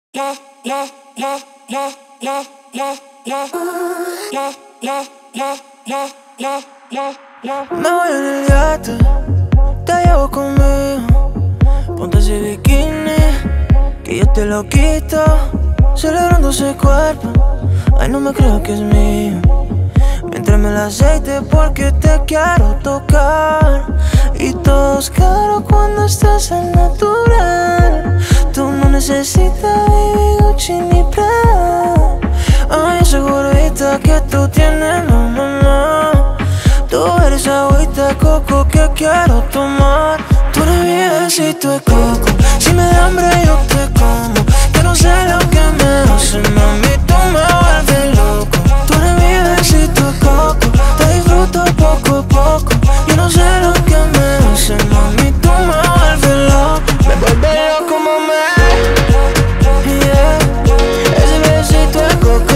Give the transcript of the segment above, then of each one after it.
yeah, yeah, yeah, yeah, yeah, yeah, yeah. Yeah, yeah, yeah, yeah, yeah, yeah, yeah. Me voy en el yate, te llevo conmigo. Ponte ese bikini, que yo te lo quito. Celebrando ese cuerpo, ay no me creo que es mío. Mientras me el aceite porque te quiero tocar. Y todo es caro cuando estás al natural. Tú no necesitas baby Gucci ni Prada. Ay, esa gorrita que tú tienes, no, no, no. Tú eres agüita de coco que quiero tomar. Tú eres mi besito de coco. Si me da hambre yo te como. Que no sé lo que me hace, mami, tú me vuelves loco. Tú eres mi besito de coco. Te disfruto poco a poco. Yo no sé lo que me hace, mami, tú me vuelves loco. Me vuelves loco, mami. Yeah. Ese besito de coco.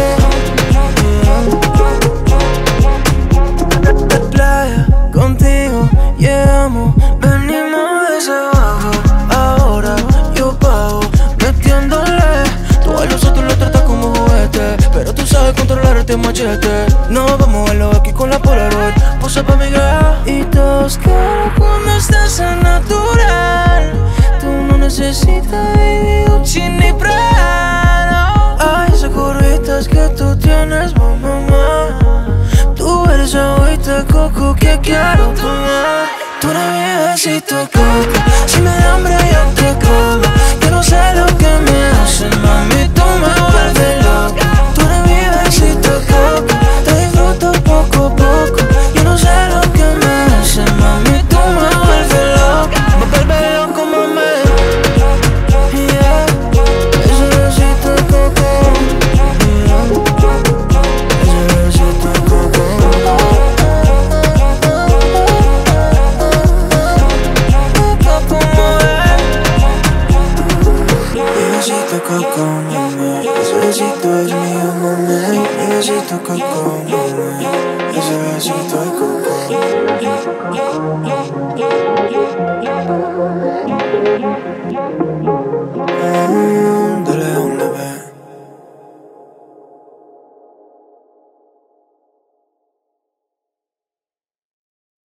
Yeah. Playa, contigo llegamos, venimos desde abajo. Ahora yo pago, metiéndole. Tú a los otros los tratas como juguete, pero tú sabes controlar este machete. No vamos a verlo aquí con la Polaroid. Posa pa' mi girl. Y todo es caro cuando estás al natural. Tú no necesitas baby Gucci ni Prada. Ay, esas curvitas que tú tienes, mamá. Tú eres agüita de coco que quiero tomar. Tú eres mi besito de coco. Si me da hambre yo te como. Yo no sé lo que me hace, mami, tú me vuelves loco. Tú eres mi besito de coco. Te disfruto poco a poco. Yo no sé lo que me hace, mami, tú me vuelves loco. Me vuelves loco, mami. Yeah. Ese besito de coco. Yeah. Ese besito de coco. Besito coco, mami. Ese besito es mío, mami. Mi besito coco, mami. Ese besito de coco. Yeah, yeah, yeah, yeah, yeah, yeah, yeah.